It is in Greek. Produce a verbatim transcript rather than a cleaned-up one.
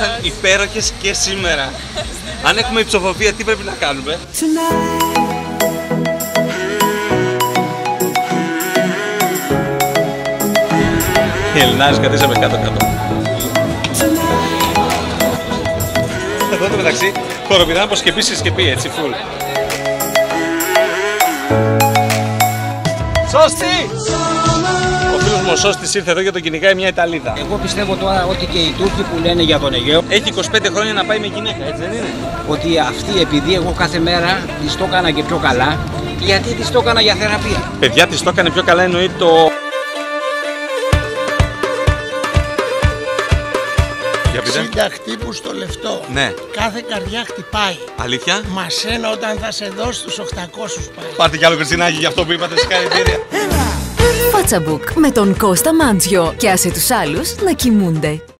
ήσασταν υπέροχες και σήμερα. Αν έχουμε υψοφοβία, τι πρέπει να κάνουμε? Οι Ελληνάρες καθίσαμε κάτω-κάτω. Εδώ το μεταξύ χοροπηδάμε πως σκεπή σε σκεπή, έτσι, φουλ. Σώστη! Ο φίλος μου ο Σώστης ήρθε εδώ για τον κυνηγάει μια Ιταλίδα. Εγώ πιστεύω τώρα ότι και οι Τούρκοι που λένε για τον Αιγαίο έχει είκοσι πέντε χρόνια να πάει με γυναίκα, έτσι δεν είναι? Ότι αυτή, επειδή εγώ κάθε μέρα της το έκανα και πιο καλά, γιατί της το έκανα για θεραπεία. Παιδιά, της το έκανε πιο καλά, εννοεί το... εξήντα χτύπους στο λεφτό. Ναι. Κάθε καρδιά χτυπάει. Αλήθεια? Μασένα όταν θα σε δώσει τους οκτακόσιους πάει. Πάρτε κι άλλο Χριστινάκι για αυτό που είπατε, συγχαρητήρια. Φάτσαμπουκ με τον Κώστα Μάντζιο και άσε τους άλλους να κοιμούνται.